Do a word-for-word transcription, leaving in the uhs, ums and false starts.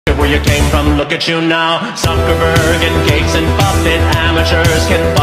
Where you came from, look at you now. Zuckerberg and Gates and Buffett, amateurs can